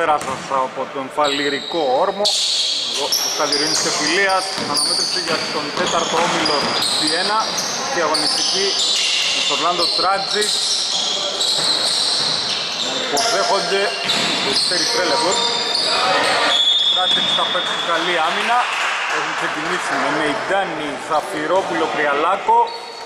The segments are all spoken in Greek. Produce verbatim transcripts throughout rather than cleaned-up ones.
πέρασας από τον φαλυρικό όρμο. Εδώ ο Καλυριώνης και Φιλίας, αναμέτρηση για τον τέταρτο όμιλο σι ένα, στη αγωνιστική του Orlando Tragic. Υποδέχονται το Περιστέρι Τρέλεμπορ. Tragic θα παίξει καλή άμυνα. Έχουν ξεκινήσει με Μεϊντάνη, Ζαφυρόπουλο, Κριαλάκο,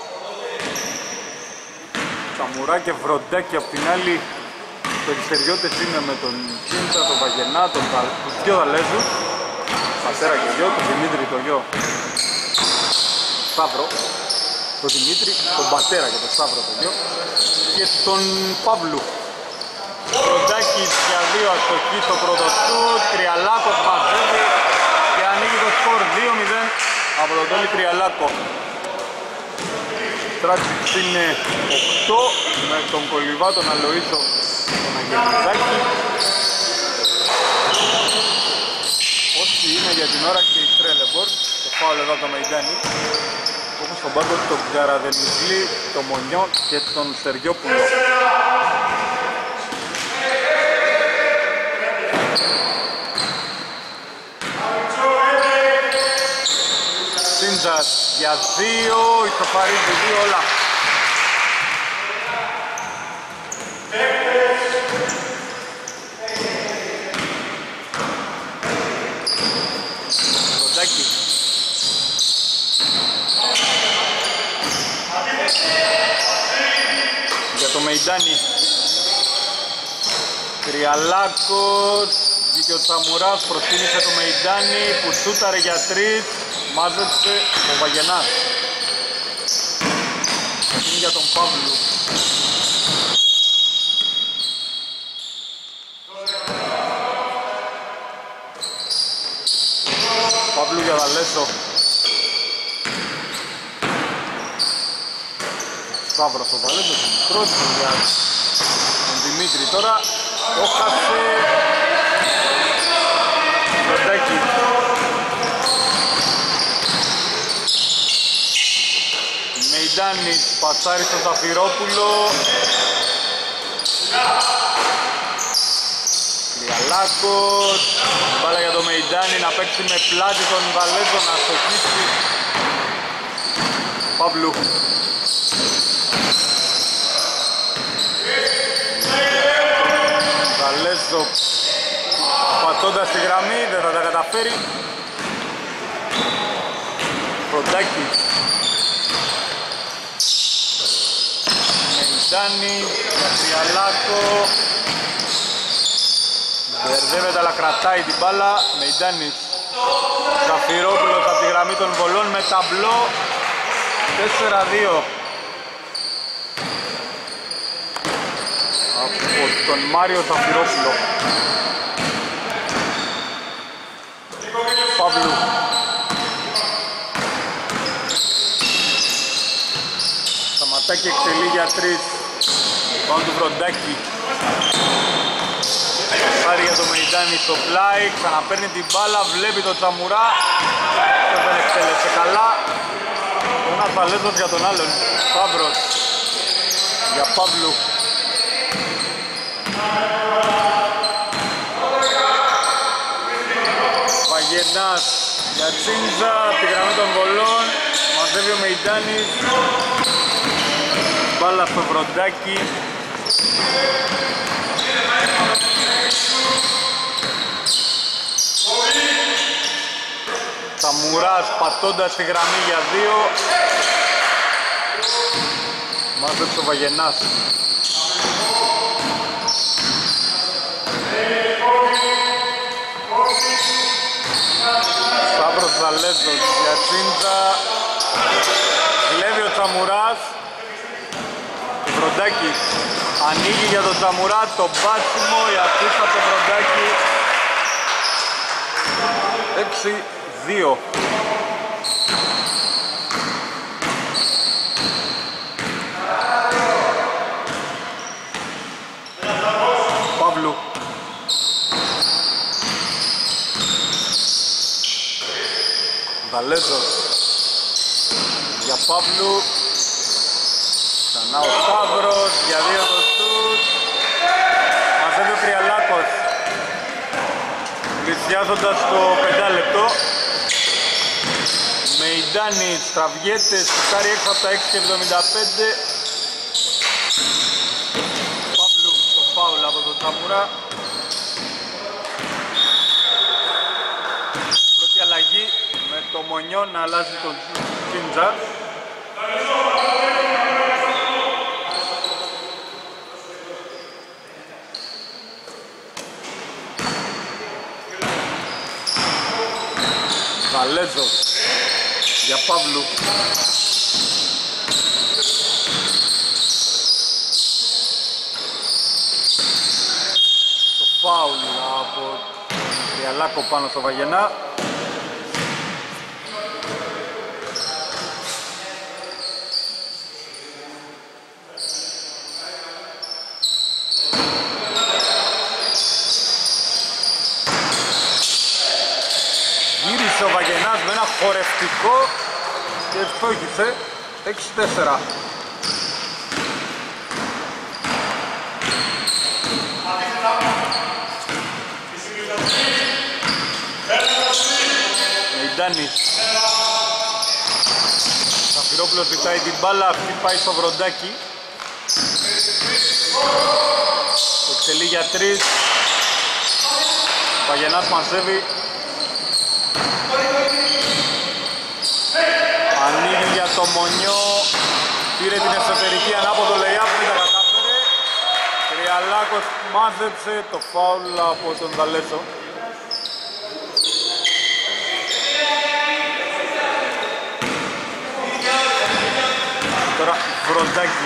Τσαμουρά και Βροντάκη. Απ' την άλλη οι Περιστεριώτες είναι με τον Κίντσα, τον Βαγενά, τον Βα- τους δυο Δαλέζους, πατέρα και γιο, τον Δημήτρη το γιο, Σταύρο, τον Δημήτρη, τον πατέρα και τον Σταύρο το γιο, και τον Παύλου. Βροντάκης για δύο αστοχή στο πρώτο σουτ, Κριαλάκος μαζεύει και ανοίγει το σκορ δύο μηδέν από τον Τόλι Κριαλάκο. Tragic είναι οκτώ με τον Κολυβά, τον Αλοΐζο, τον Αγγελιδάκη. Όσοι είναι για την ώρα και η Τρέλεμπορ, το φάουλ εδώ από το Μεϊντάνη. Όπως στον πάγκο τον Καραδελιζλή, τον Μονιό και τον Στεριόπουλο. Σίντζας για δύο, ισοφαρίζει δύο όλα. Ροντάκι. Για το Μεϊντάνη. Κριαλάκος, βγήκε ο Τσαμουράς, προσκύνησε το Μεϊντάνη που σούταρε για τρεις. Μάζεψε ο Βαγενάς. Είναι για τον Παύλου. Παύλου για Δαλέσο. Σταύρος ο Δαλέσος, ο μικρός για τον Δημήτρη τώρα. Το χάσε. Βροντάκι. Μεϊντάνης πασάρει στον Ζαφυρόπουλο. Κριαλάκος. Μπάλα για το Μεϊντάνη να παίξει με πλάτη τον Βαλέζο να στοχίσει. Παύλου. Βαλέζο πατώντας τη γραμμή, δεν θα τα καταφέρει. Βροντάκι. Μεϊντάνη, Κριαλάκο. Μπερδεύεται αλλά κρατάει την μπάλα. Μεϊντάνης. Ζαφυρόπουλος από τη γραμμή των βολών με ταμπλό. τέσσερα δύο. Από τον Μάριο Ζαφυρόπουλο. Παύλου. Σταματάκι εκτελεί για τρεις. Πάνω του Βροντάκι. Πάρει για το Μεϊντάνη στο πλάι. Ξαναπαίρνει την μπάλα. Βλέπει το Τσαμουρά. Και δεν εκτέλεσε καλά. Ένας Βαλέζος για τον άλλον. Σταύρος. Για Παύλου. Βαγενάς για Τσίντζα, τη γραμμή των βολών. Μαζεύει ο Μεϊντάνης. Μπάλα στο Βροντάκι. Τσαμουράς πατώντας τη γραμμή για δύο. Μάζεψε ο Βαγενάς. Σταύρος Δαλέζος για Τσίντζα. Βλέπει ο Τσαμουράς. Βροντάκης ανοίγει για τον Τσαμουρά, το μπάσιμο, η αφήσα από τον Βροντάκη. έξι δύο. Παύλου. Δαλέζος για Παύλου. Ξανά ο Σταύρος για δύο το σουτ. Μαζεύει ο Κριαλάκος. πλησιάζοντας το πεντάλεπτο. Μεϊντάνης τραβιέται, σουτάρει έξω από τα έξι και εβδομήντα πέντε. Παύλου το φάουλ από τον Τσαμουρά. Πρώτη αλλαγή με το Μονιό να αλλάζει τον Κίντζα. Βαλέζος για Παύλου. Το φάουλ από Τριαλάκο πάνω στο Βαγενά. Γύρισε ο Βαγενάς με ένα χορευτικό και ευστόχησε. Έξι τέσσερα. Μεϊντάνης. Σαφυρόπουλος ζητάει την μπάλα, αυτή πάει στο Βροντάκι. Το εξελί για τρεις. Ο Βαγενάς μαζεύει. Ανοίγει για το Μονιό. Πήρε την εσωτερική ανάποδο lay-up, δεν τα κατάφερε. Τριαλάκος μάζεψε το φάουλ από τον Δαλέσο. Τώρα Βροντάκι.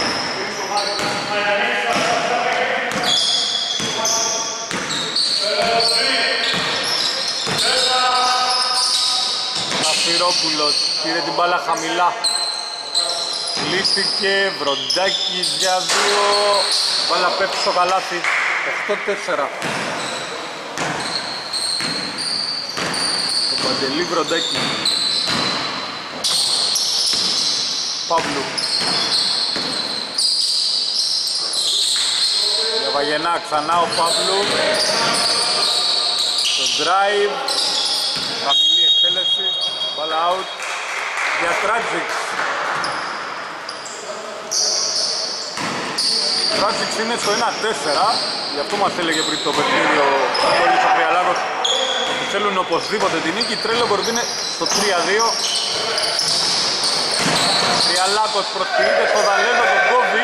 Σαφυρόπουλος πήρε την μπάλα χαμηλά. Λύστηκε, Βροντάκης για δύο. Μπάλα πέφτει στο καλάθι. οκτώ τέσσερα. Το Παντελή Βροντάκη. Παύλου. Για Βαγενά ξανά ο Παύλου. Το drive. Χαμηλή εκτέλεση. Μπάλα out. Για Τράτζικς. Τράτζικς είναι στο ένα τέσσερα. Γι' αυτό μας έλεγε πριν το παιχνίδι ο Ανατόλης ο Τριαλάκος ότι θέλουν οπωσδήποτε την νίκη. Τρέλο μπορεί είναι στο τρία δύο. Τριαλάκος προσποιείται στο Δαλέζο, τον κόβει.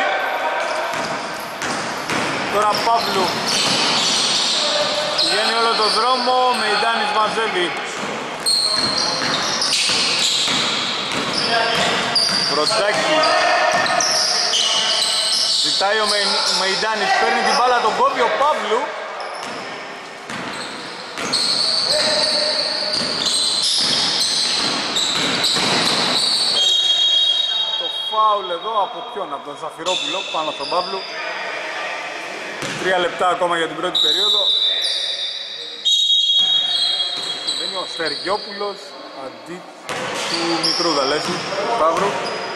Τώρα Παύλου πηγαίνει όλο τον δρόμο, Μεϊντάνης μαζεύει. Βροντάκι. Ζητάει ο Μεϊντάνης, παίρνει την μπάλα, τον κόβει ο Παύλου. Το φάουλ εδώ από ποιον, από τον Ζαφυρόπουλο πάνω στον Παύλου. Τρία λεπτά ακόμα για την πρώτη περίοδο. Μπαίνει ο Στεργιόπουλος αντί του μικρού Δαλέζου, Σταύρου.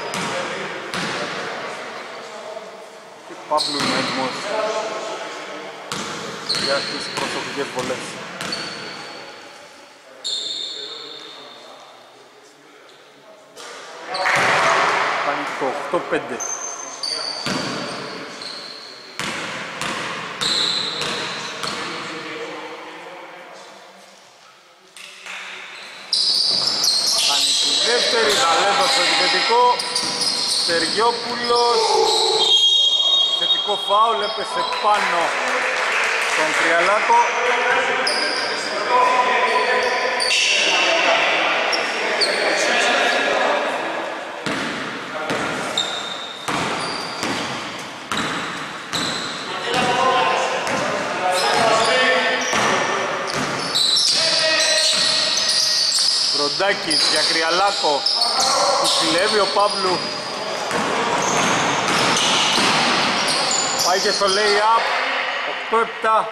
Και Παύλου είναι έτοιμος για τις προσωπικές βολές. Κάνει το οκτώ πέντε. Δεύτερη Δαλέζο στο επιθετικό. Στεργιόπουλος. Θετικό φάουλ, έπεσε πάνω στον Τριαλάκο. Βροντάκης για Κρυαλάκο, που συλλεύει ο Παύλου. Πάει και στο lay-up, οκτώ επτά.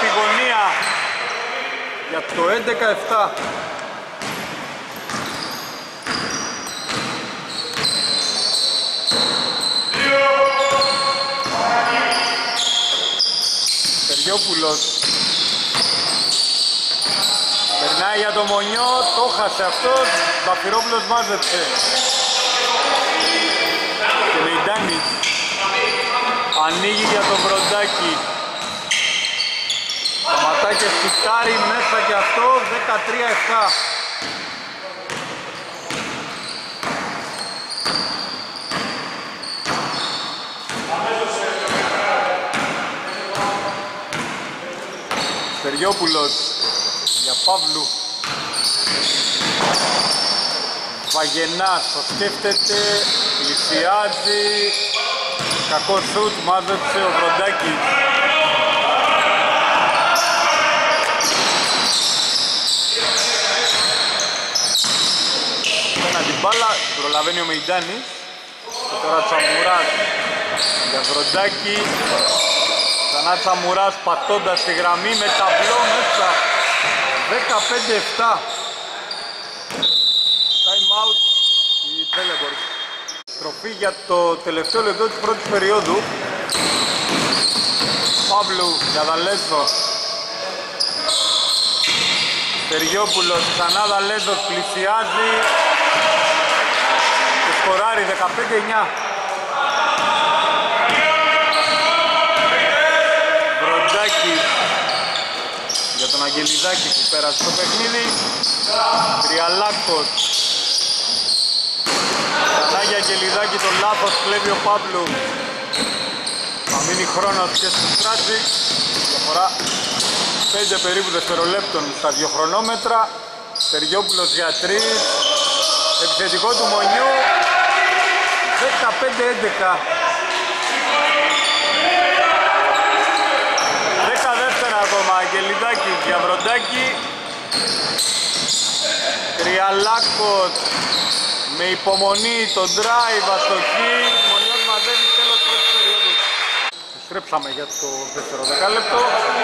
στη γωνία για το έντεκα επτά. Σεργιόπουλος περνάει για το Μονιό, το χάσε αυτός, Μπαφυρόπουλος μάζεψε και Μεϊντάνης ανοίγει για τον Βροντάκη. Σταματάκια σιτάρει μέσα και αυτό, δεκατρία επτά. Στεριόπουλος για Παύλου. Βαγενάς το σκέφτεται, πλησιάζει, κακό σουτ, μάζεψε ο Βροντάκης. Πένα την μπάλα, προλαβαίνει ο Μεϊντάνης και τώρα Τσαμουράς για Βροντάκη. Ξανά Τσαμουράς πατώντας τη γραμμή με ταμπλό μέσα. δεκαπέντε επτά. Time out η Τρέλεμπορκ. Τροφή για το τελευταίο λεπτό της πρώτης περίοδου. Παύλου για Δαλέζο. Σεργιόπουλος, ξανά Δαλέζος, πλησιάζει και σκοράρει δεκαπέντε εννιά. Για τον Αγγελιδάκη που πέρασε το παιχνίδι. Τριαλάκος. Ξανά για Αγγελιδάκη, το λάθος κλέβει ο Παύλου. Θα μείνει χρόνος και στο στράτσι. Διαφορά πέντε περίπου δευτερολέπτων στα δύο χρονόμετρα. Σεργιόπουλος για τρεις. Επιθετικό του Μονιού. δεκαπέντε έντεκα. Ακόμα Αγγελιδάκη για Βροντάκη. Τριαλάκος με υπομονή, τον drive, αστοχή. Μονιός μαζεύει, τέλος πρώτης περίοδου. Στρέψαμε για το δεύτερο δεκάλεπτο.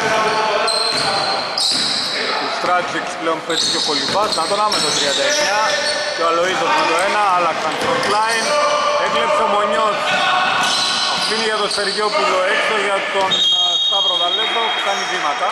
Ο Στράτζικ πλέον παίζει και ο Κολυμπάς. Να τον άμε το τριάντα εννιά. Και ο Αλοΐζος με το ένα, άλλαξαν front line. Έκλεψε ο Μονιός. Αφήνει για τον Σεργιόπουλο, έξω για τον Σταύρο Δαλέζο που κάνει βήματα.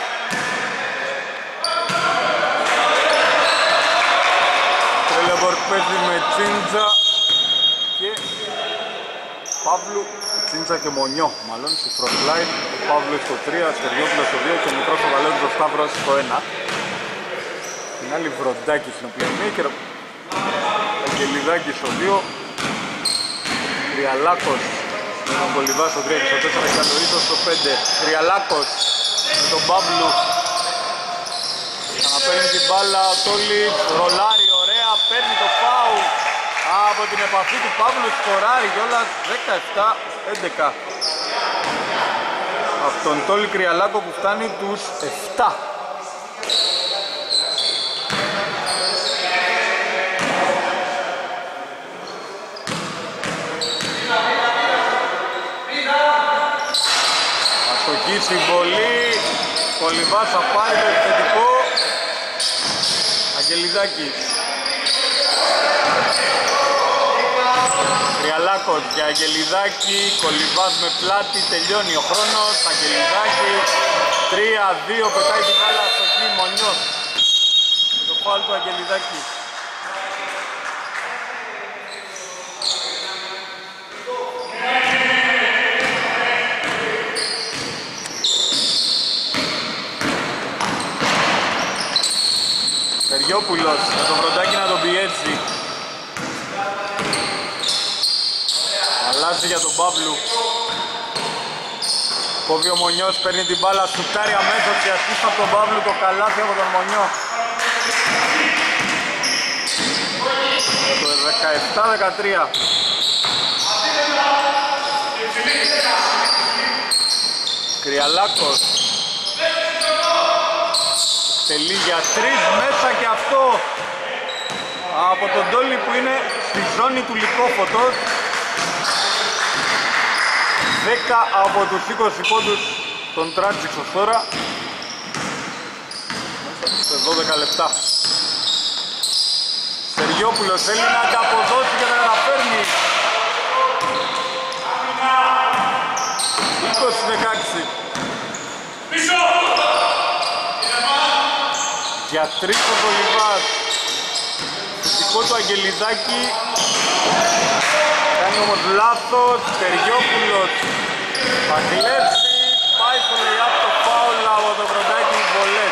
Τρέλεμπορκ παίζει με Τσίντζα και Παύλου, Τσίντζα και Μονιό μάλλον στη front line. Ο Παύλου στο τρία, Στεριόπουλος στο δύο και μικρός ο Δαλέζος ο Σταύρος στο ένα. Την άλλη Βροντάκη στην playmaker, Αγγελιδάκη στο δύο, Τριαλάκος με τον Κολυβά στο τρία και στο τέσσερα και Αντορίτος στο πέντε. Τριαλάκος με τον Παύλου. Ξαναπαίρνει την μπάλα ο Τόλης, ρολάρει ωραία, παίρνει το φάου από την επαφή του Παύλου, σκοράρει κιόλας δεκαεπτά έντεκα. Από τον Τόλη Τριαλάκο που φτάνει τους επτά. Αστοχή συμβολή, Κολυβάς θα πάρει το επιθετικό. Αγγελιδάκης. Τριαλάκος για Αγγελιδάκη, Κολυβάς με πλάτη, τελειώνει ο χρόνος. Αγγελιδάκη, τρία δύο, πετάει την μπάλα, αστοχή, Μονιός. Με το φάουλ του Αγγελιδάκη. Σεργιόπουλος με τον Βροντάκη να τον πιέζει. Αλλάζει για τον Παύλου. Κόβει ο Μονιός, παίρνει την μπάλα, σουτάρει αμέσως και ασκήσει από τον Παύλου το καλάθι από τον Μονιό. Το δεκαεπτά δεκατρία. Κρυαλάκος. Τελεί για τρεις μέσα και αυτό από τον Τόλι που είναι στη ζώνη του Λυκόφωτος. δέκα από τους είκοσι πόντους των Τράτζιξος τώρα. σε δώδεκα λεπτά. Σεργιόπουλος θέλει να ανταποδώσει και να καταφέρνει. είκοσι δεκαέξι. Για τρίτο το Λιβάς. Φυσικό του Αγγελιδάκη. Κάνει όμως λάθος. Σεργιόπουλος θα κλέψει. Πάει στο lay-up το φάουλ από το Βροντάκι βολές.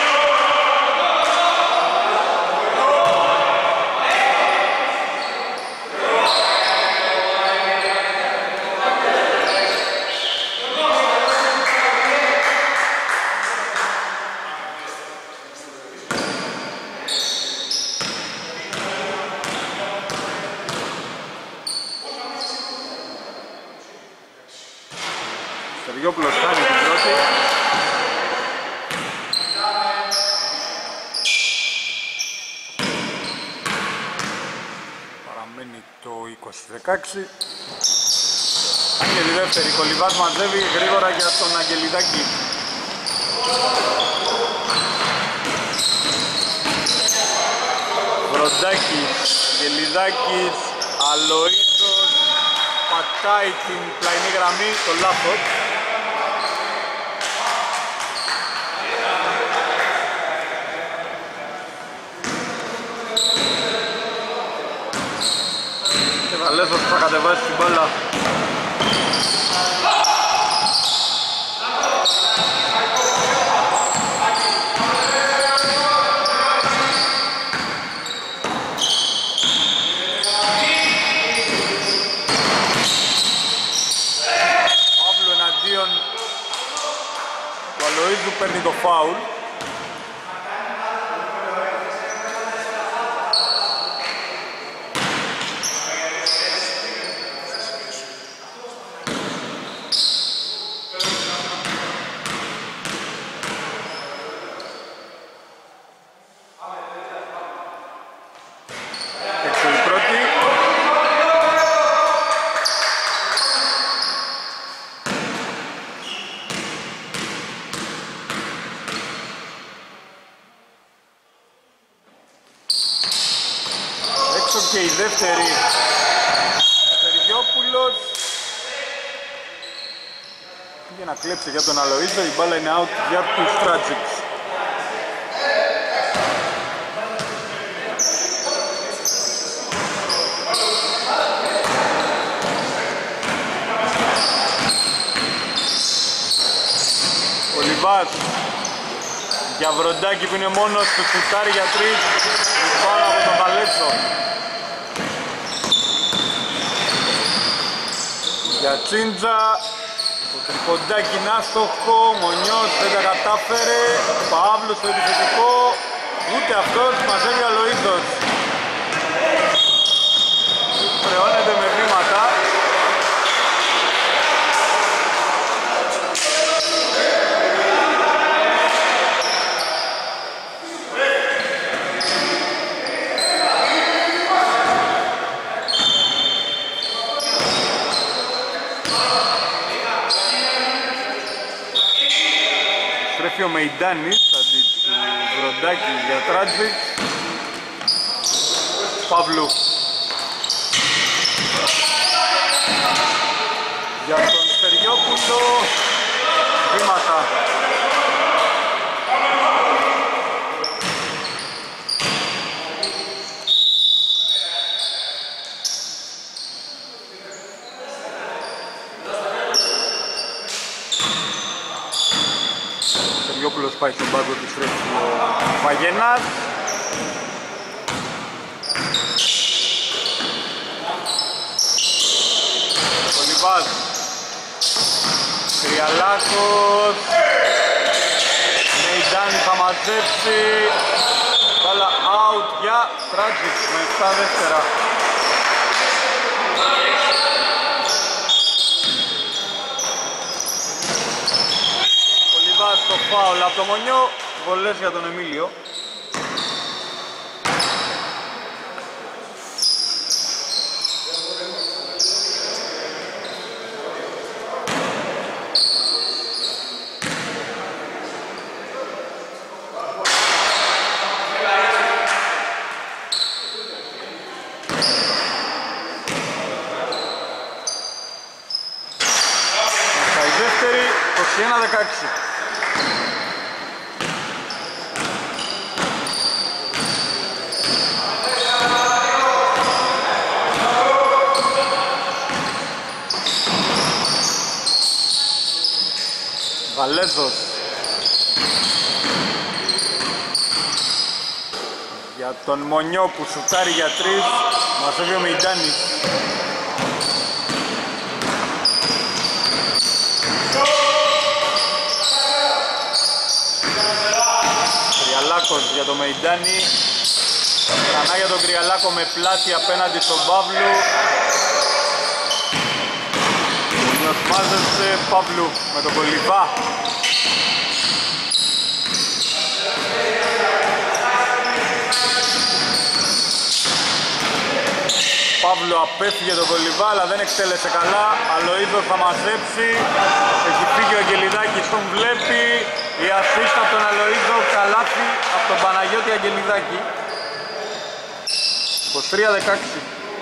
Σεργιόπουλος κάνει την πρώτη. Παραμένει το είκοσι δεκαέξι. Είναι η δεύτερη. Ο Λιβάς μαζεύει γρήγορα για τον Αγγελιδάκη. Βροντάκης, Αγγελιδάκης, Αλοΐδος. Πατάει την πλαϊνή γραμμή, το λάθος. Και Βαλέζος θα κατεβάσει την μπάλα. Παύλου εναντίον του Αλοΐζου, παίρνει το φάουλ. Και η δεύτερη. Σεργιόπουλος πήγε να κλέψει για τον Αλοΐζο, η μπάλα είναι out για τους Tragics. Ο Λιβάς για Βροντάκη που είναι μόνος του, σουτάρει για τρεις, πάνω από τον Βαλέτσο. Για Τσίντζα, το τριποντάκι είναι άστοχο, Μονιός δεν τα κατάφερε, Παύλος στο επιθετικό, ούτε αυτός, μαζεύει ο Αλοΐζος. Πρεώνεται με βήματα. Ο Μεϊντάνης αντί του Βροντάκη για Tragics. Παύλου για τον Σεργιόπουλο, βήματα. Σεργιόπουλος πάει στον πάγκο του, στρέφει ο Βαγενάς. Ο Λιβάς, Τριαλάκος, Μεϊντάνη θα μαζέψει, μπάλα out για Tragics με επτά δεύτερα. Το φάουλ από το Μονιό, βολές για τον Εμίλιο. δεκαέξι. Βαλέζος για τον Μονιό που σουτάρει για τρεις, μαζεύει ο Μεϊντάνης. Κρυαλάκος για τον Μεϊντάνη, ξανά για τον Κρυαλάκο με πλάτη απέναντι στον Παύλου. Μάζεψε Παύλου με τον Κολυβά. Παύλου απέφυγε τον Κολυβά αλλά δεν εκτέλεσε καλά. Αλοΐδος θα μαζέψει. Έχει φύγει ο Αγγελιδάκης, τον βλέπει. Η ασίστα από τον Αλοΐδο, καλάθι από τον Παναγιώτη Αγγελιδάκη. είκοσι τρία δεκαέξι.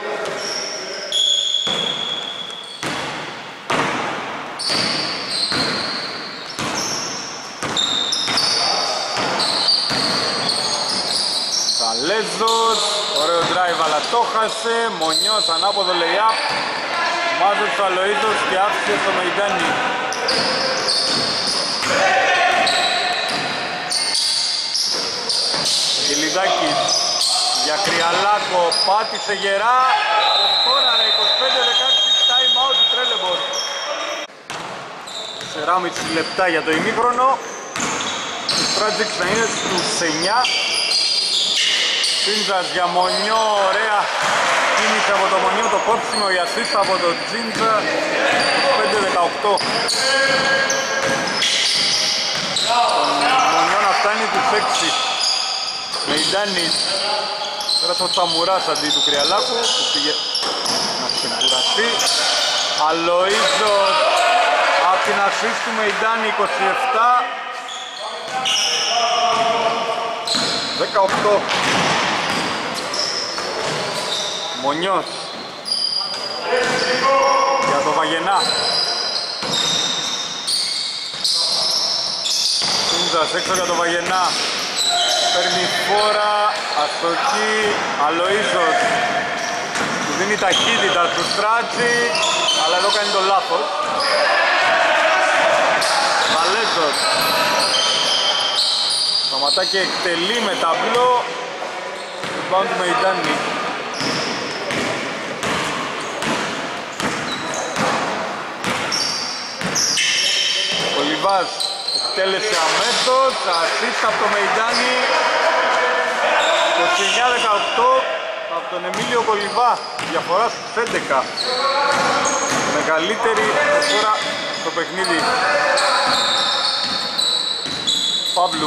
Βαλέζος, ωραίο drive αλλά το χάσε. Μονιός, ανάποδο lay-up. Μάζεψε ο Αλοΐδος και άφησε στο Μεϊντάνι. Αγγελιδάκης για Κρυαλάκο, πάτησε γερά. Σκόραρε είκοσι πέντε δεκαέξι, time out του Τρέλεμπορ. τεσσεράμισι λεπτά για το ημίχρονο. Η Tragic θα είναι στους εννιά. Τζίντζας για Μονιό, ωραία κίνηση από το Μονιό, το κόψιμο, η ασίστα από το Τζίντζα. είκοσι πέντε δεκαοκτώ. Τον Μονιό να φτάνει τους έξι. Μεϊντάνης, πέρασε ο Τσαμουράς αντί του Κρυαλάκου που πήγε να ξεκουραστεί. Αλοΐζος από την ασίστ του Μεϊντάνη, είκοσι επτά δεκαοκτώ. Μονιός για το Βαγενά. Σούντζας έξω για το Βαγενά. Παίρνει φόρα, αστοχή, Αλοΐζος του δίνει ταχύτητα του Στράτσι, αλλά εδώ κάνει το λάθος. Βαλέζος σταματάκι, εκτελεί με ταμπλό. Rebound του Μεϊντάνη. Κολυβάς εκτέλεσε αμέσως, ασίστα από το Μεϊντάνη. είκοσι εννιά δεκαοκτώ από τον Εμίλιο Κολυβά, διαφορά στους έντεκα. Μεγαλύτερη διαφορά στο παιχνίδι. Παύλου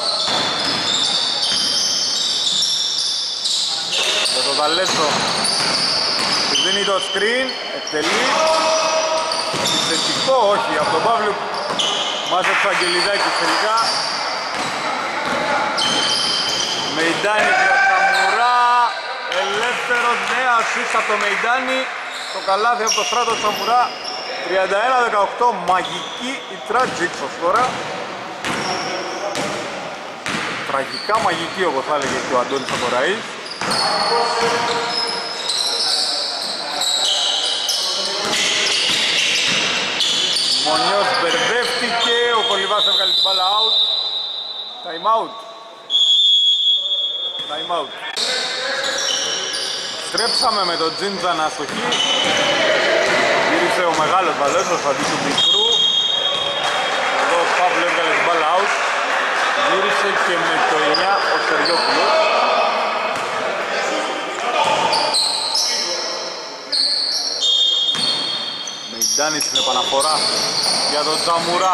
για τον Δαλέσο, δίνει το screen, εκτελεί. Επιθετικό, όχι, από τον Παύλου. Μάζεψε ο Αγγελιδάκης τελικά. Μεϊντάνη για Τσαμουρά. Ελεύθερος, νέα ασίστ από το Μεϊντάνη. Το καλάθι από το Στράτο Τσαμουρά. τριάντα ένα δεκαοκτώ, μαγική η Tragic ως τώρα. Τραγικά μαγική όπως θα έλεγε και ο Αντώνης Αγοραής. Μονιός μπερδεύτηκε, ο Κολυβάς έβγαλε την μπάλα out. Time out. Time out. Στρέψαμε με τον Τζίντζα να αστοχεί. Γύρισε ο μεγάλος Βαλέζος αντί του μικρού. Εδώ ο Παύλου έβγαλε την μπάλα out. Γύρισε και με το εννιά ο Σεριόπουλος. Μεϊντάνης στην επαναφορά για τον Τσαμουρά.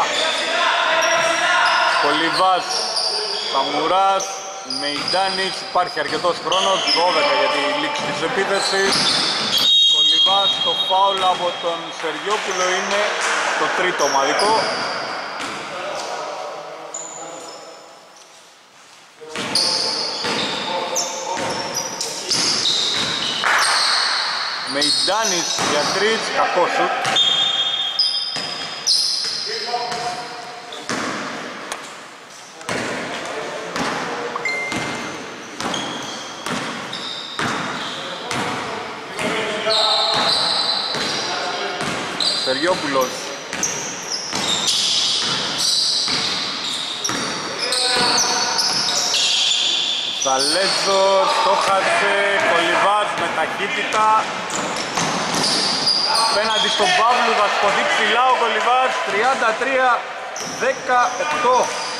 Κολυβάς, Τσαμουράς, Μεϊντάνης, υπάρχει αρκετός χρόνος, δώδεκα για τη λήξη της επίθεσης. Κολυβάς, το φάουλ από τον Σεριόπουλο είναι το τρίτο ομαδικό. Μεϊντάνης για τρεις, κακό σουτ. Σεργιόπουλος. Ζαλέζος, το χάσε, Κολιβάς με ταχύτητα. Απέναντι στον Παύλου θα σκοτεί ψηλά ο Κολιβάς, τριάντα τρία δεκαοκτώ.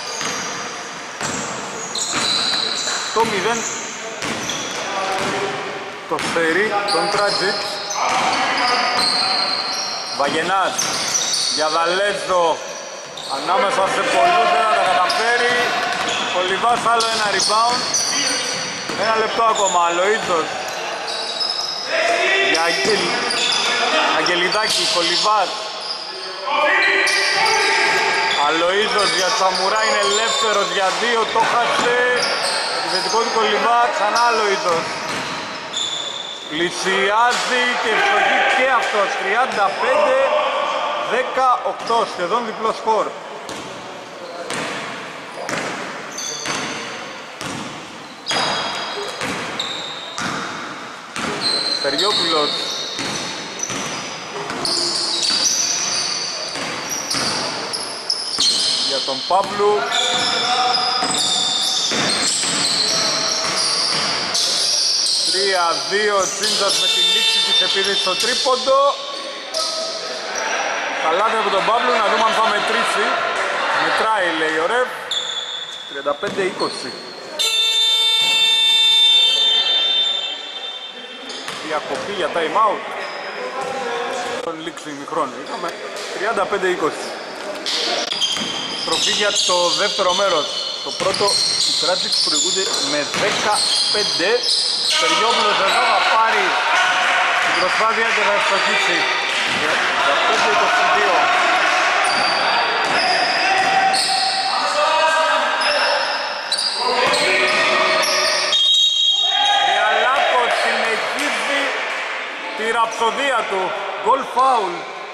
Το μηδέν το σφαίρι των Τράτζιτ. Βαγενάς για Δαλέζο, ανάμεσα σε πολλούς δεν θα τα καταφέρει. Κολιβάς άλλο ένα rebound. Ένα λεπτό ακόμα, Αλοΐτος για Αγγελ... Αγγελιδάκη, Κολιβάς. Αλοΐτος για Τσαμουρά, είναι ελεύθερος για δύο, το χάσε. Επιθετικό του Κολιβά, ξανά Αλοΐτος. Πλησιάζει και ευστοχεί και αυτός, τριάντα πέντε δεκαοκτώ, σχεδόν διπλό σκορ. Σεργιόπουλος. Για τον Παύλου. τρία δύο, Τσίντζας με τη λήξη της επίδεσης στο τρίποντο. Καλάθι από τον Παύλου, να δούμε αν θα μετρήσει. Μετράει, λέει ο Ρεφ. τριάντα πέντε είκοσι. Διακοπή για time out. Τον λήξη ημιχρόνου. Είχαμε τριάντα πέντε είκοσι. Στροφή για το δεύτερο μέρος. Το πρώτο, οι Τράτζιτς προηγούνται με δεκαπέντε. Σεργιόπουλος εδώ θα πάρει την προσπάθεια και θα ευστοχίσει. δεκαπέντε είκοσι δύο. Τριαλάκος συνεχίζει τη ραψοδία του. Γκολ φάουλ.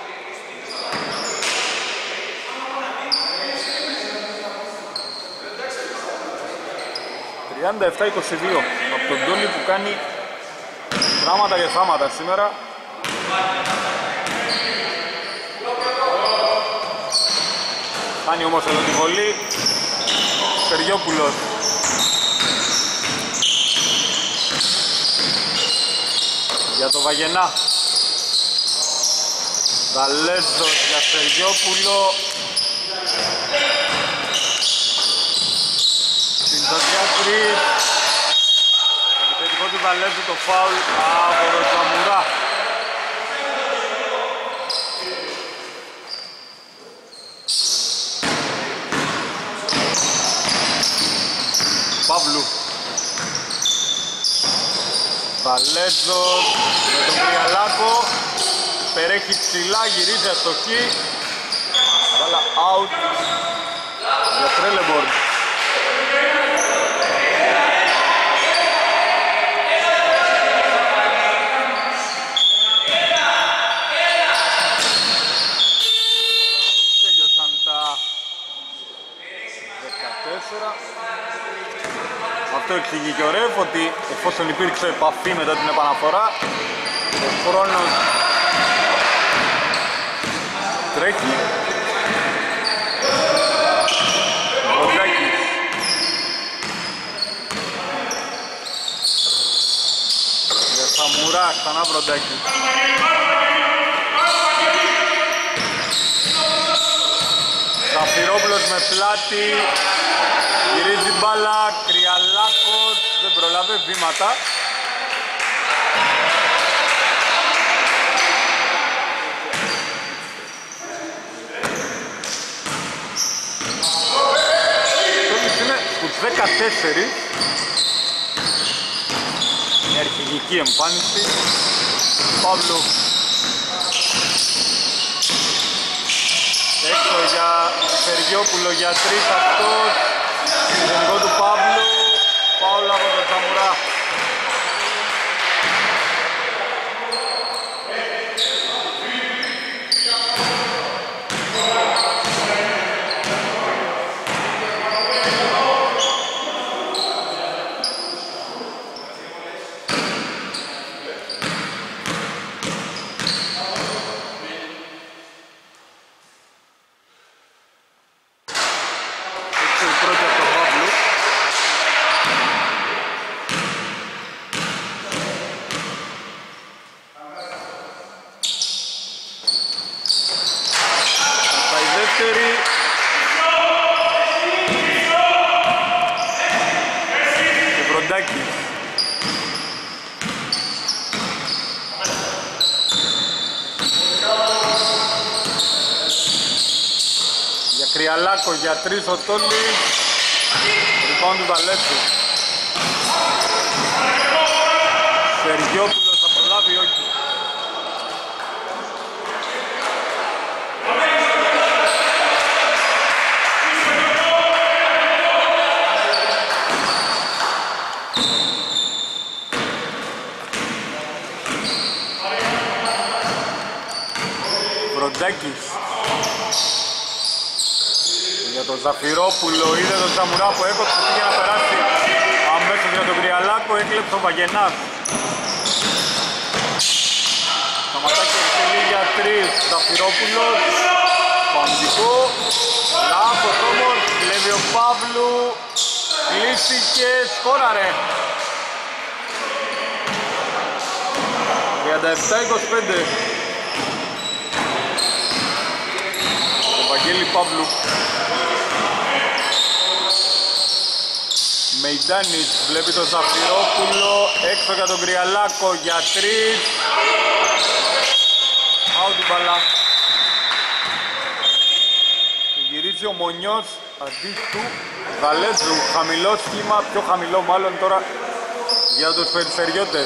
τριάντα επτά είκοσι δύο από τον Τόνι που κάνει πράγματα και θάματα σήμερα. Κάνει όμως εδώ τη βολή. Σεργιόπουλος. Για το Βαγενά. Δαλέζος για Σεργιόπουλο. Συντοσιάτρης. Επιθετικό του Δαλέζου, το φάουλ από τον Τσαμουρά. Παύλου. Δαλέζος με τον Πριαλάκο. Περέχει ψηλά, γυρίζει αστοχή. Μπάλα out για Τρέλεμπορν. Τέλειωσαν τα δεκατέσσερα. Αυτό εξηγεί και ο Ρεφ ότι εφόσον υπήρξε επαφή μετά την επαναφορά, ο χρόνος τρέχει. Μπροντάκης. Για Σαμουρά, ξανά Μπροντάκης. Σαφυρόπουλος με πλάτη. Γυρίζει μπάλα, Κρυαλάκος, δεν προλαβαίνει βήματα. Στους δεκατέσσερα, μια αρχηγική εμφάνιση. Παύλου έξω για Σεργιόπουλο για τρεις αυτός. Μηδενικό του Παύλου, φάουλ από τον Τσαμουρά. Τριαλάκο για τρεις ο Τόλης. Λοιπόν του Βαλέτσου. Σεργιόπουλος θα προλάβει, όχι. Βροντάκης για τον Ζαφυρόπουλο, είδε τον Ζαμουρά που έκοψε, πήγε να περάσει αμέσως για τον Κρυαλάκο, έκλεψε ο Βαγενάς. Σταματάκι εξελίγει για τρεις, Ζαφυρόπουλος, Παμδικό, λάθος όμως, κλέβει ο Παύλου, κλείστηκε, σκόραρε. τριάντα επτά είκοσι πέντε. Βαγγέλη Παύλου. Μεϊντάνης βλέπει τον Ζαφυρόπουλο, έξω για τον Κρυαλάκο για τρεις. Out η μπαλά. Γυρίζει ο Μονιός αντί του Γαλέτζου. Χαμηλό σχήμα, πιο χαμηλό μάλλον τώρα για τους Περιστεριώτες.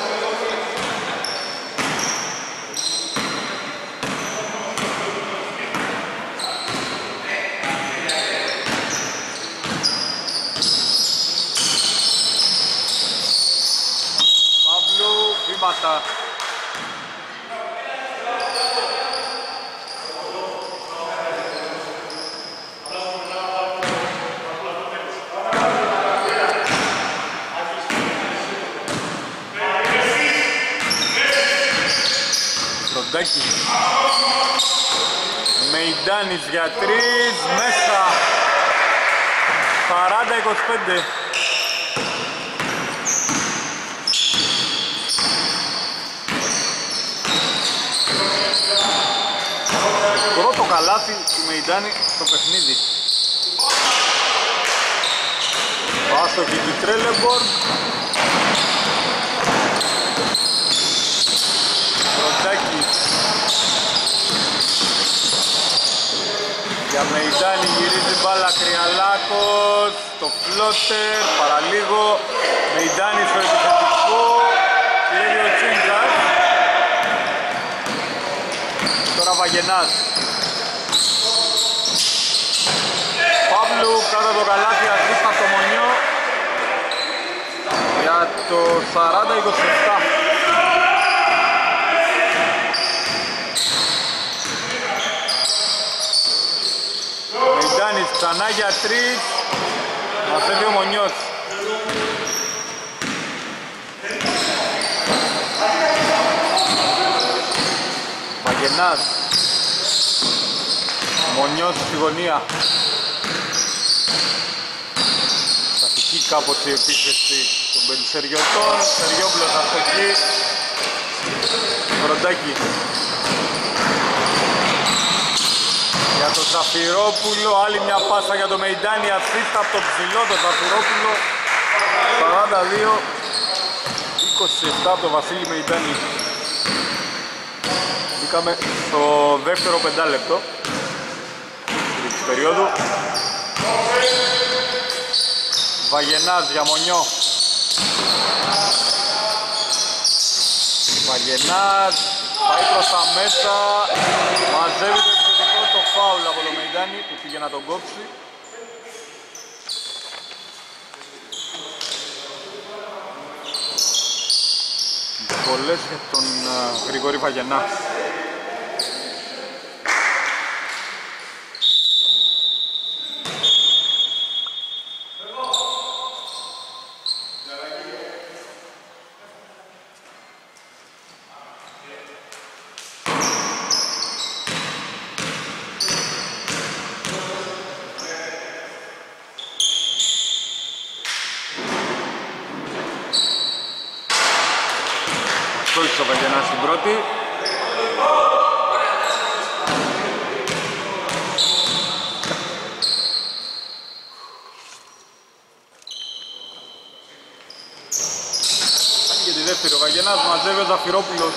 Βήματα. Φροντάκη. Μεϊντάνης για τρεις, μέσα. σαράντα είκοσι πέντε. Πρώτο καλάθι του Μεϊντάνη στο παιχνίδι. Άστοχη του Τρέλεμπορ. Φροντάκης. Για Μεϊντάνη γυρίζει μπάλα, Κρυαλάκος. Το φλότερ, παραλίγο. Μεϊντάνη στο επιθετικό. Κλέβει ο Τσίγκας. Τώρα Βαγενάς. Παύλου κάτω το καλάθι, αρχίστα στο Μονιό για το σαράντα είκοσι επτά. Μεϊντάνης ξανά για τρεις, μαζεύει ο Μονιός. Βαγενάς. Μονιός στη γωνία. Στατική κάποτε η επίθεση των Περιστεριωτών. Σεργιόπουλος αστοχή. Βροντάκη. Για τον Ζαφυρόπουλο, άλλη μια πάσα για τον Μεϊντάνη. Ασίστα από το ψηλό τον Ζαφυρόπουλο. σαράντα δύο είκοσι επτά από τον Βασίλη Μεϊντάνη. Μπήκαμε στο δεύτερο πεντάλεπτο της περίοδου. Βαγενάς για Μονιό. Βαγενάς πάει προς τα μέσα. Μαζεύει το επιθετικό, το φάουλ από τον Μεϊντάνη που πήγε να τον κόψει. Πολλές για τον uh, Γρηγόρη Βαγενά. Ο Βαγενάς στην πρώτη. Κάνει και τη δεύτερη ο Βαγενάς, μαζεύει ο Ζαφυρόπουλος.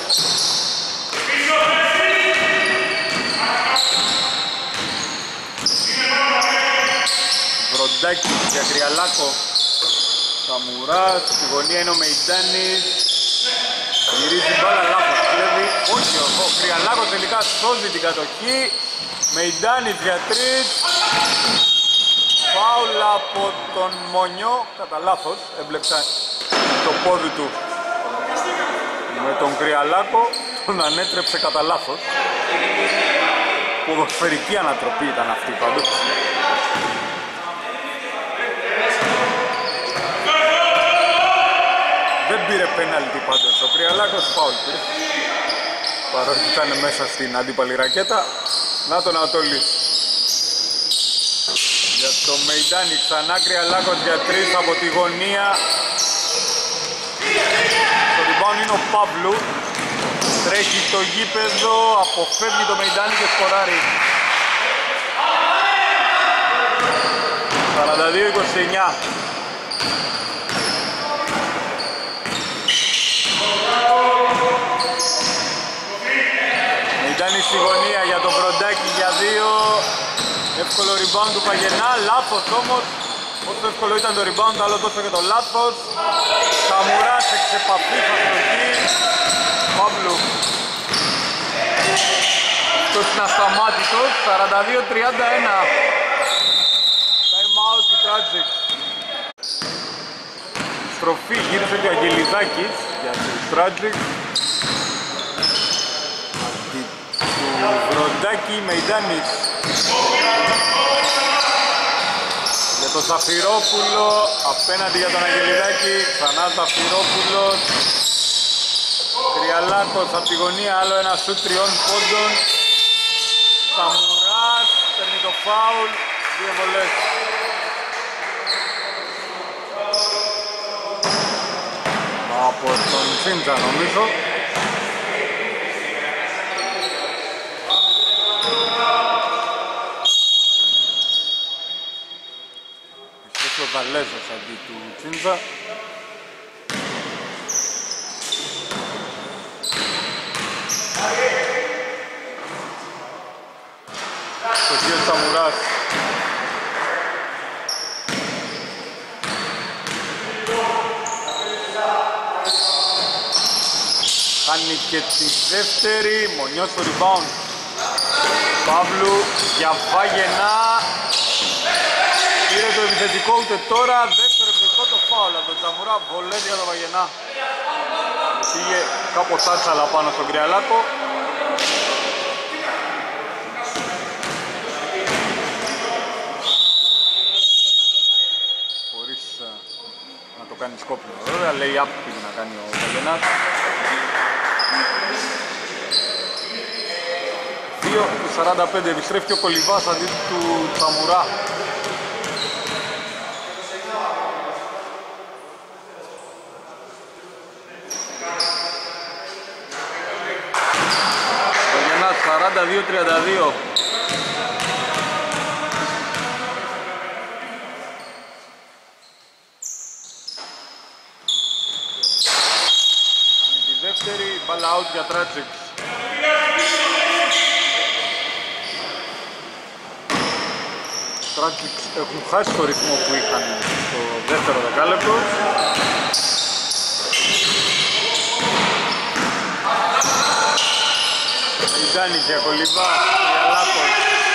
Προντάκης για Κρυαλάκο. Σαμουράς, στη γωνία είναι ο Μεϊντάνης. Γυρίζει μπάλα, λάθος, κλέβει. Όχι, ο Κρυαλάκος τελικά σώζει την κατοχή. Μεϊντάνης για τρεις. Φάουλ από τον Μονιό, κατά λάθος, έμπλεξα το πόδι του με τον Κρυαλάκο, τον ανέτρεψε κατά λάθος. Ποδοσφαιρική ανατροπή ήταν αυτή πάντως. Δεν πήρε πέναλτι πάντως, ο Κρυαλάκος φάουλ πήρε. Παρότι ήταν μέσα στην αντίπαλη ρακέτα. Να τον Ανατολής. Για το Μεϊντάνη ξανά Κρυαλάκος για τρεις από τη γωνία. Το rebound είναι ο Παύλου. Τρέχει στο γήπεδο, αποφεύγει το Μεϊντάνη και σκοράρει. σαράντα δύο είκοσι εννιά. Μεϊντάνη στη γωνία για τον Προντάκη για δύο. Εύκολο rebound του Παγενά, λάθος όμως. Όσο εύκολο ήταν το rebound, άλλο τόσο και το λάθος. Σαμουράς εξ επαφής αστοχή. Παύλου. Αυτός είναι ασταμάτητος, σαράντα δύο τριάντα ένα. Time out η Tragic. Στροφή γύρισε και ο Αγγελιδάκης για τους Tragic. Του Βροντάκη Μεϊντάνης. Για τον Ζαφυρόπουλο, απέναντι για τον Αγγελιδάκη, ξανά Ζαφυρόπουλος. Κρυαλάκος από τη γωνία, άλλο ένα σουτ τριών πόντων. Σαμουράς, παίρνει το φάουλ, δύο βολές. Από τον Τσίντζα νομίζω. Ο Δαλέζος αντί του Τσίντζα. Το δύο Σαμουράς. Κάνει και τη δεύτερη, Μονιός στο rebound. Παύλου για Βάγενα. Πήρε το επιθετικό ούτε τώρα, δεύτερο επιθετικό το φάουλ από τον Τσαμουρά, βολές για τον Βαγενά. Πήγε κάπως άτσαλα πάνω στον Κρυαλάκο. Χωρίς α, να το κάνει σκόπιμο βέβαια, λέει up πήγε να κάνει ο Βαγενάς. δύο σαράντα πέντε επιστρέφει και ο Κολυβάς αντί του Τσαμουρά. σαράντα δύο τριάντα δύο. Κάνει τη δεύτερη, μπάλα out για Tragic. Tragic έχουν χάσει το ρυθμό που είχαν στο δεύτερο δεκάλεπτο. Μεϊντάνης για Κολυβά, Κρυαλάκος.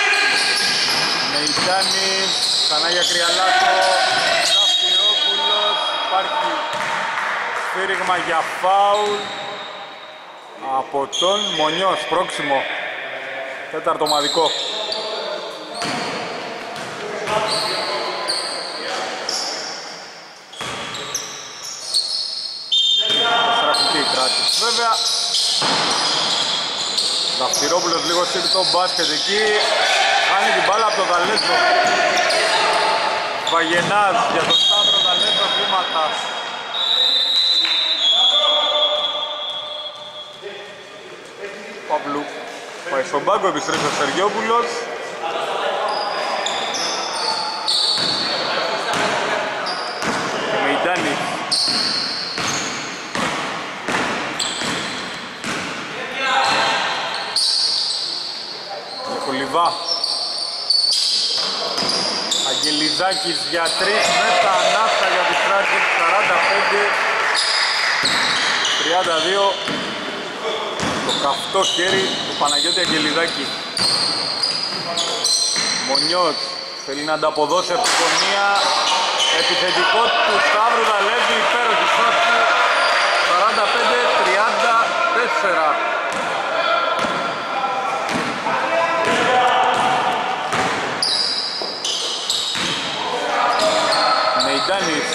Μεϊντάνης, ξανά για Κρυαλάκο. Ζαφυρόπουλος, υπάρχει σφύριγμα για φάουλ από τον Μονιό, πρόξιμο. Τέταρτο ομαδικό. Στραφική η Tragic βέβαια. Ζαφυρόπουλος λίγο σύρτο μπάσκετ εκεί. Κάνει την μπάλα από τον Δαλέτο. Βαγενάς για τον Σταύρο Δαλέτο, βήματα. Παύλου πάει στον πάγκο, επιστρέφει ο Σεργιόπουλος. Και Μεϊντάνη. Κολυβά. Αγγελιδάκης για τρεις με τα ανάφτα για τη φράση σαράντα πέντε τριάντα δύο. Το καυτό χέρι του Παναγιώτη Αγγελιδάκη. Μονιός θέλει να ανταποδώσει από τη γωνία. Επιθετικό του Σταύρου Δαλέζη, υπέροχη φάση σαράντα πέντε τριάντα τέσσερα. Μεϊντάνης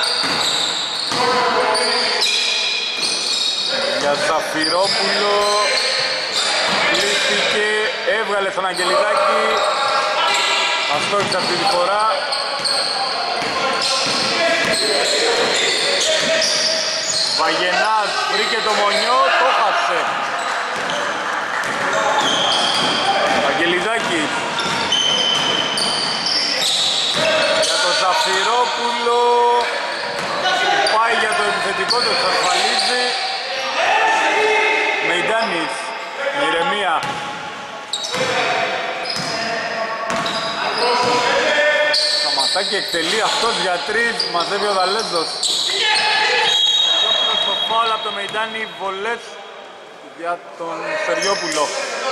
για Ζαφυρόπουλο, κλείστηκε, έβγαλε στον Αγγελιδάκη, αστόχησε αυτή τη φορά. Βαγενάς βρήκε το Μονιό, το χάσε. Αγγελιδάκης για το Ζαφυρόπουλο, πάει για το επιθετικό, το εξασφαλίζει. Μεϊντάνης, ηρεμία. Σταματάκι εκτελεί αυτός για τρεις, μαζεύει ο Δαλέζος. Στο φάουλ από το Μεϊντάνη, βολές για τον Σεριόπουλο.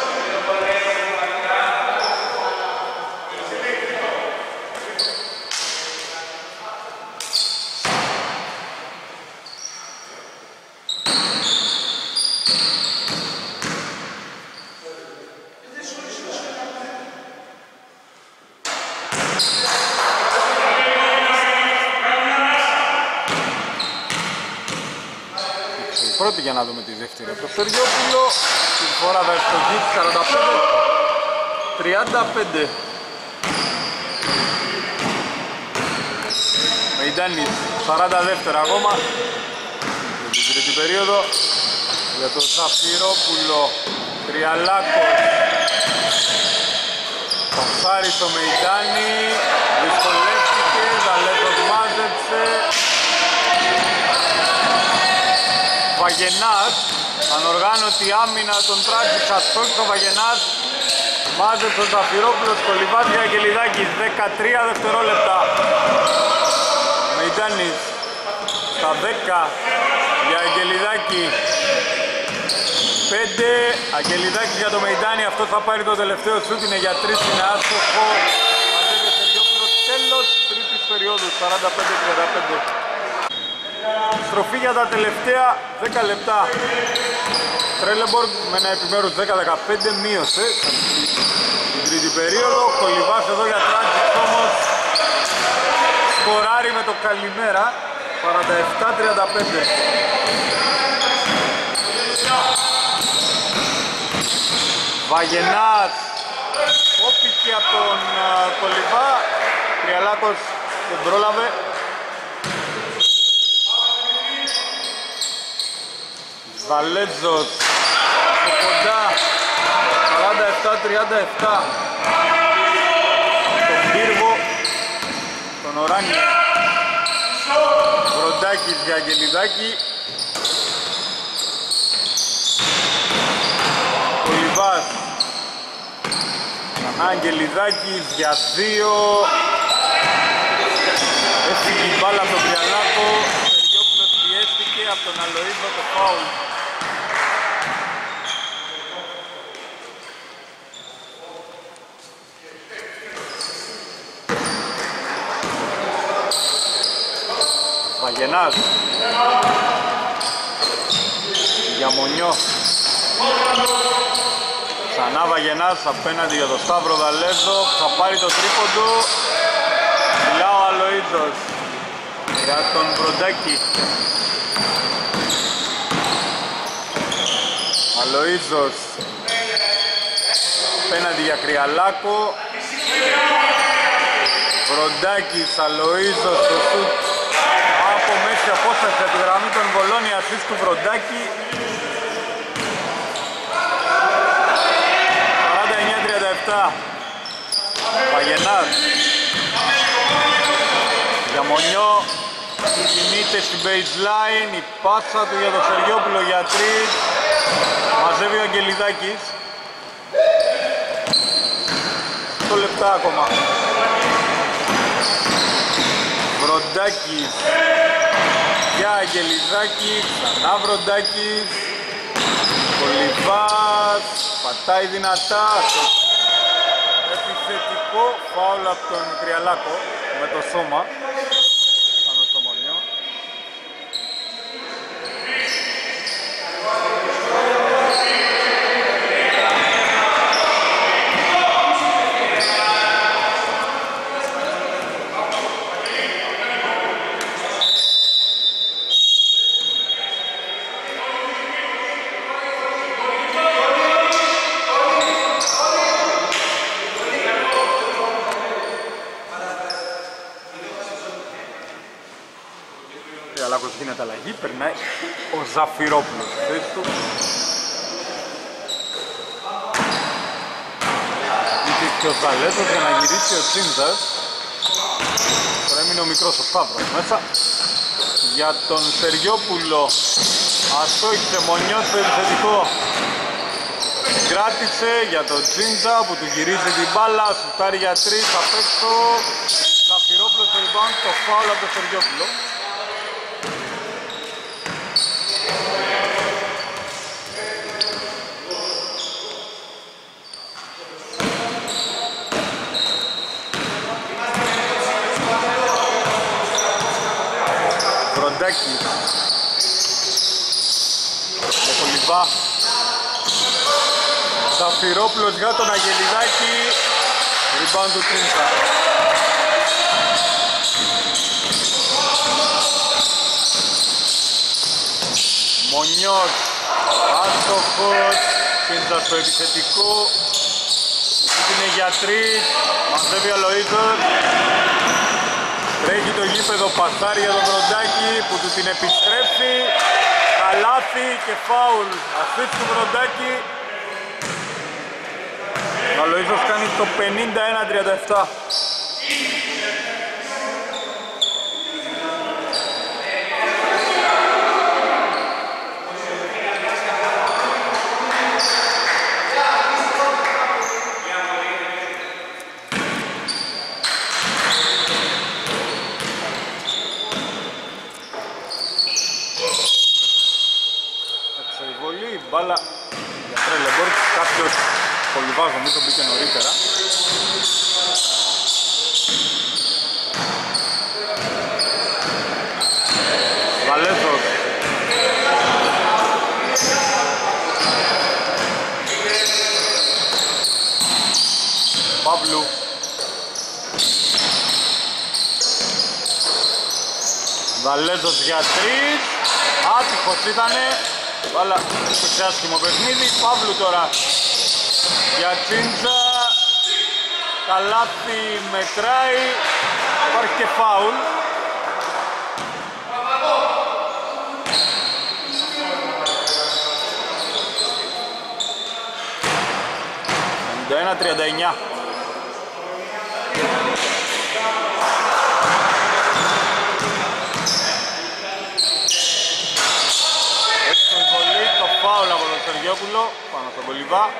Πρώτη για να δούμε τη δεύτερη από το Σεριόπουλο. Την φορά θα ευστοχίσει σαράντα πέντε τριάντα πέντε. Μεϊντάνης σαράντα δεύτερα ακόμα για την τρίτη περίοδο. Για το Ζαφυρόπουλο, Τριαλάκος, πασάρι στο Μεϊντάνη, δυσκολεύτηκε, Δαλέζος μάζεψε. Βαγενάς, ανοργάνωτη άμυνα τον τράβηξε, αστόχησε ο Βαγενάς, μάζεψε ο Ζαφυρόπουλος, κολυβάζει για Αγγελιδάκη, δεκατρία δευτερόλεπτα. Μεϊντάνης στα δέκα για Αγγελιδάκη, πέντε, Αγγελιδάκη για το Μεϊντάνη, αυτό θα πάρει το τελευταίο σούτ, είναι για τρεις, είναι άστοχο. Μαζεύει ο Σεριόπουλος, τέλος τρίτης περίοδου, σαράντα πέντε τριάντα πέντε. Στροφή για τα τελευταία δέκα λεπτά. Τρέλεμπορντ με ένα επιμέρους δέκα δεκαπέντε μείωσε την τρίτη περίοδο. Κολυβάς εδώ για Τράτζιτς όμως σκοράρει με το καλημέρα, σαράντα επτά τριάντα πέντε. Βαγενάς κόπηκε από τον Κολυβά, Τριαλάκος δεν πρόλαβε. Δαλέζος από κοντά, σαράντα επτά τριάντα επτά. Τον πύργο, τον Οράνιο. Βροντάκης για Αγγελιδάκη. Κολυβάς. Ξανά Αγγελιδάκης για δύο. Έφυγε η μπάλα από τον Τριαλάκο. Σεριόπουλος πιέστηκε από τον Αλοΐδο, το φάουλ. Βαγενάς για Μονιό. Ξανά Βαγενάς απέναντι για τον Σταύρο Δαλέζο, θα πάρει το τρίποντο. Ψηλά ο Αλοΐδος για τον Βροντάκη. Αλοΐδος απέναντι για Κρυαλάκο. Βροντάκης, Αλοΐδος στο σουτ από μέση απόσταση από τη γραμμή των βολών, η ασίστ του Βροντάκη. σαράντα εννιά τριάντα επτά. Βαγενάς για Μονιό, κινείται στην baseline, η πάσα του για τον Σεριόπουλο για τρεις, μαζεύει ο Αγγελιδάκης. οκτώ λεπτά ακόμα. Βροντάκης για Αγγελιδάκη, ξανά Βροντάκης, Κολυβάς, πατάει δυνατά, επιθετικό φάουλ από τον Τριαλάκο με το σώμα πάνω στο Μονιό. Γίνεται αλλαγή, περνάει ο Ζαφυρόπουλος στη θέση του. Ήρθε ο Ζαλέτος για να γυρίσει ο Τσίντζας. Τώρα έμεινε ο μικρός ο Σταύρος μέσα. Για τον Σεριόπουλο, αστόχησε Μονιός στο επιθετικό. Κράτησε για τον Τσίντζα που του γυρίζει την μπάλα, σουτάρει για τρεις απ' έξω. Ζαφυρόπουλος στο rebound, το φάουλ από τον Σεριόπουλο. Βροντάκης για Κολυβά, Ζαφυρόπουλος για τον Αγγελιδάκη, rebound του Τσίντα. Μονιός, άστοχος, Τσίντα στο επιθετικό, είναι για τρεις, μαζεύει ο Λοΐζος. Τρέχει το γήπεδο, πασάρει για τον Βροντάκη που του την επιστρέφει. Καλάθι και φάουλ. Ασίστ του Βροντάκη. Ο Λοΐζος κάνει το πενήντα ένα τριάντα επτά. Μπάλα για Τρέλεμπορ, κάποιος Κολυβάς νομίζω μπήκε νωρίτερα. Βαλέζος. Παύλου. Βαλέζος για τρεις. Άτυχος ήτανε. Βάλα στο άσχημο παιχνίδι. Παύλου τώρα για Τσίντζα. Καλάθι μετράει. Υπάρχει και φάουλ. πενήντα ένα τριάντα εννιά. Φάουλ από τον Σεργιόπουλο, πάνω στον Κολυβά.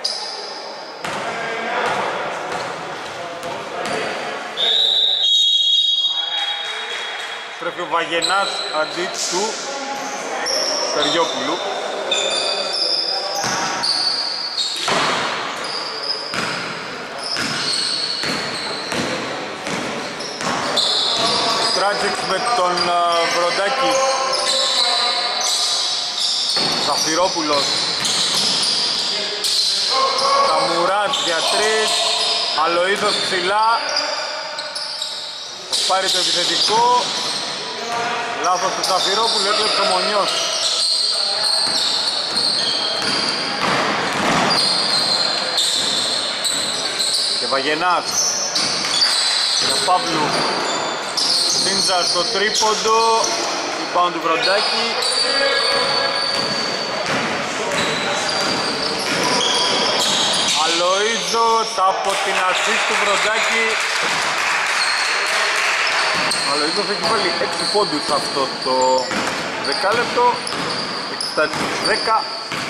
Στρέφει ο Βαγενάς αντί του Σεργιόπουλου. Τράτζικς με τον Βροντάκη. Ζαφυρόπουλος, Καμουράς για τρεις, Αλοΐζος ψηλά, θα πάρει το επιθετικό, λάθος του Ζαφυρόπουλου, έκλεψε ο Μονιός. Και Βαγενάς, για Παύλου, Τσίντζα στο τρίποντο, rebound του Βροντάκη. Αλοΐζος από την ασίστ του Βροντάκη. Ο Αλοΐζος έχει βάλει έξι πόντους αυτό το δεκάλεπτο. εξήντα δέκα.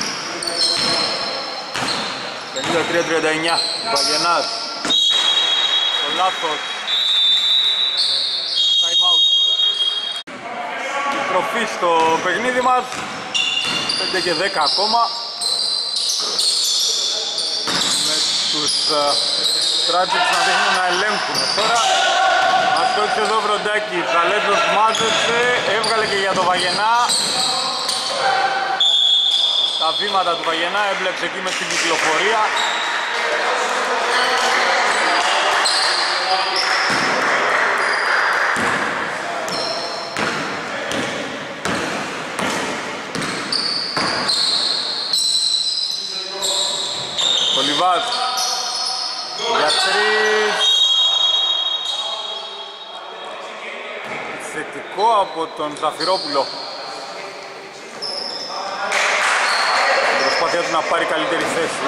πενήντα τρία τριάντα εννιά. Βαγενάς. Το λάθος. Time out. επιστροφή στο παιχνίδι μας. πέντε και δέκα ακόμα. Με τους Tragics να δείχνουν να ελέγχουν τώρα. Αστόχησε εδώ ο Βροντάκης, Αλέτος μάζεψε, έβγαλε και για το Βαγενά. Τα βήματα του Βαγενά έμπλεξε εκεί μες στην κυκλοφορία. Το Λιβάς για τρεις. Θετικό από τον Ζαφυρόπουλο. Στην προσπάθεια του να πάρει καλύτερη θέση.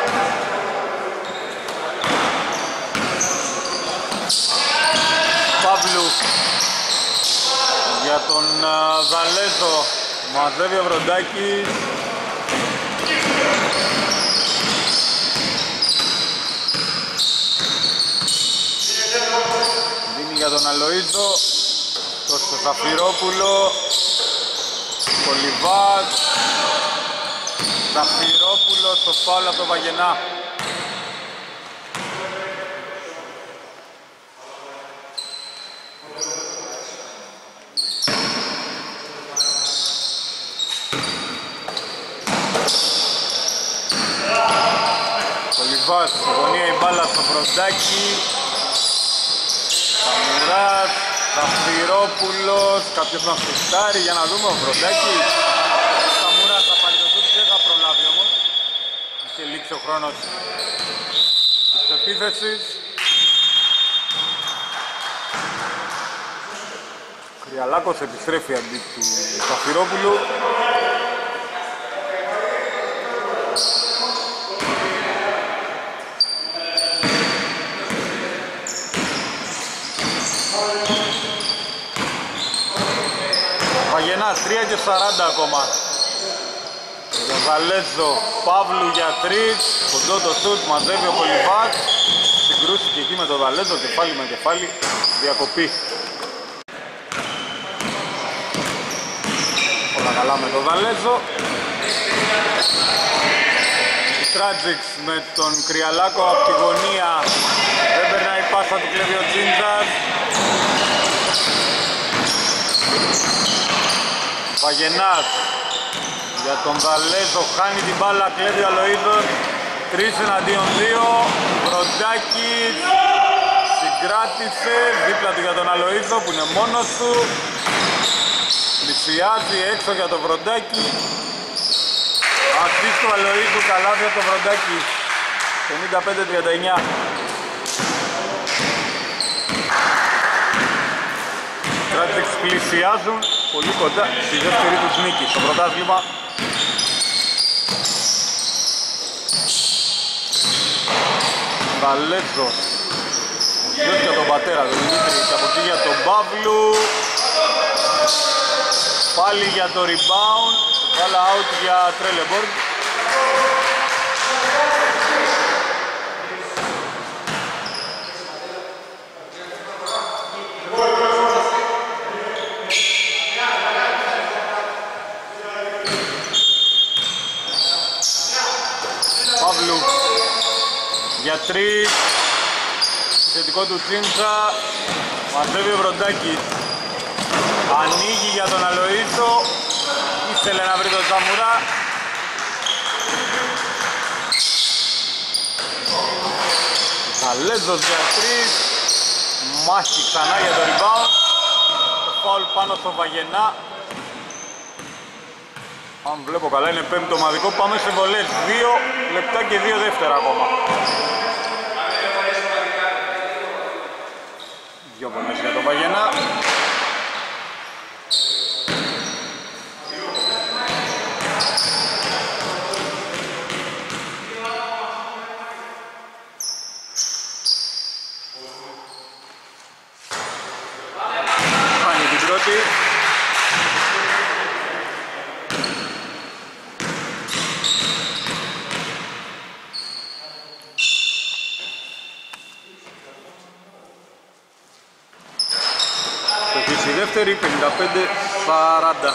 Παύλου για τον uh, Δαλέζο. Μαζεύει ο Βροντάκης. Δίνει για τον Αλοΐζο. Το Ζαφυρόπουλο. Κολυβάς. Ζαφυρόπουλο στο φάουλ από το Βαγενά. Κολυβάς, γωνία η μπάλα στο Βροντάκι. Σαμουράς, Ζαφυρόπουλος, κάποιος να σφιστάρει για να δούμε ο Βροντάκης. Σαμουράς θα πάρει το σούτ, δεν θα προλάβει όμως. Είχε λήξει ο χρόνος της επίθεσης. Χρυαλάκος επιστρέφει αντί του Ζαφυρόπουλου. Βαγενάς, τρία και σαράντα ακόμα. Τον Βαλέζο, Παύλου για τρεις. Κοντό το σουτ, μαζεύει ο Κολυβάς. Συγκρούστηκε εκεί με τον Βαλέζο, κεφάλι με κεφάλι. Διακοπή. Όλα καλά με τον Βαλέζο. Οι Tragics με τον Κρυαλάκο από τη γωνία. Δεν περνάει πάσα, του κλέβει ο Τζίντζας. Βαγενάς για τον Δαλέζο, χάνει την μπάλα, κλέβει ο Αλοΐδος. Τρεις εναντίον δύο. Βροντάκης συγκράτησε δίπλα του για τον Αλοΐδο που είναι μόνος του. Πλησιάζει έξω για τον Βροντάκη. Assist του Αλοΐδου, καλάθι από τον Βροντάκη. πενήντα πέντε τριάντα εννιά. Tragics πλησιάζουν πολύ κοντά στη δεύτερη τους νίκη στο πρωτάθλημα. Βαλέζος, ο γιος για τον πατέρα του Δημήτρη και από εκεί για τον Παύλου. Πάλι για το rebound, βάλα out για Τρέλεμπορντ. Παύλου για τρεις, θετικό του Τσίντσα, μαζεύει ο Βροντάκης, ανοίγει για τον Αλοΐζο, ήθελε να βρει τον Ζαμουρά. Ζαλέζος για τρεις, μάχη ξανά για το rebound, το foul πάνω στο Βαγενά. Αν βλέπω καλά είναι πέμπτο ομαδικό, πάμε σε βολές, δύο λεπτά και δύο δεύτερα ακόμα. Δύο βολές για τον Βαγενά. Κάνει την πρώτη. Δεύτερη, πενήντα πέντε σαράντα.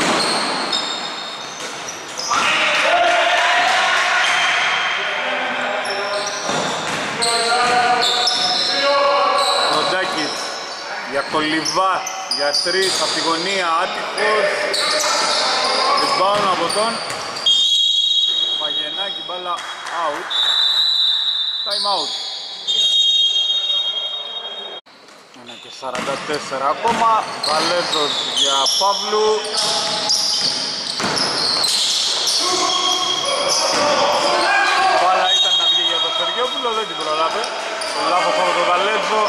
Ροντάκης για Κολιβά, για τρεις από τη γωνία, άτυχος. Rebound από τον Παγενάκη, μπάλα out. Time out. Ένα και σαράντα τέσσερα ακόμα. Βαλέζος για Παύλου. Μπάλα ήταν να βγει για τον Σεργιόπουλο, δεν την προλάβε. Το λάθος από τον Βαλέζο.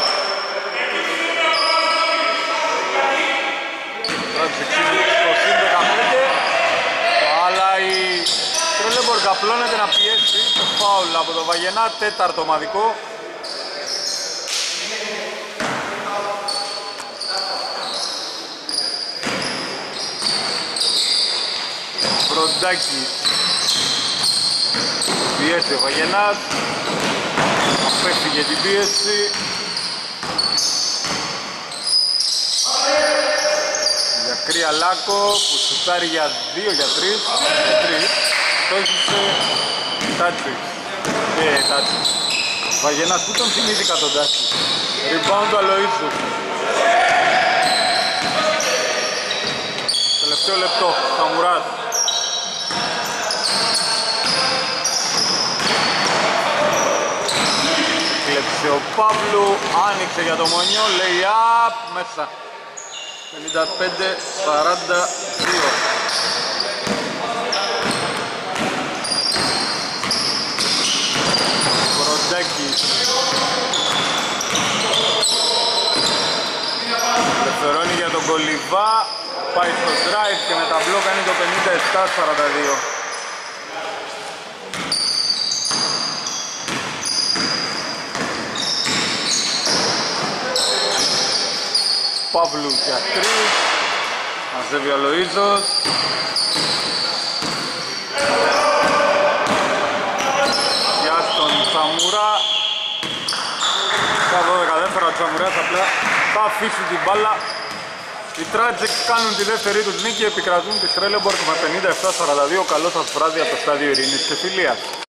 Το συν δεκαπέντε. Αλλά η Τρέλεμπορ καπλώνεται να πιέσει. Το φάουλ από τον Βαγενά, τέταρτο ομαδικό. Βροντάκης. Πιέσει ο Βαγενάς. Απέφυγε την πίεση. Για Κρυαλάκο που σουτάρει για δύο, για τρεις. Για τρεις. Στόχισε Τάτσις. Και Τάτσις. Βαγενάς που τον θυμήθηκα τον Τάτσις. Rebound του Αλοΐσου. Τελευταίο λεπτό. Σαμουράς. Κλέψε ο Παύλου. Άνοιξε για το Μονιό. Λέει up. Μέσα. πενήντα πέντε σαράντα δύο. Βροντάκης. Ελευθερώνει για τον Κολιβά. Πάει στο drive και με τα μπλοκ κάνει το πενήντα επτά σαράντα δύο. Παύλου για τρεις. Μαζεύει ο Λοΐζος. Για τον Τσαμουρά. Στα δώδεκα δεύτερα ο Τσαμουράς απλά θα αφήσει την μπάλα. Οι Tragic κάνουν τη δεύτερη τους νίκη, επικρατούν τη Trelleborg με πενήντα επτά σαράντα δύο. Καλό σας βράδυ από το στάδιο Ειρήνης και Φιλίας.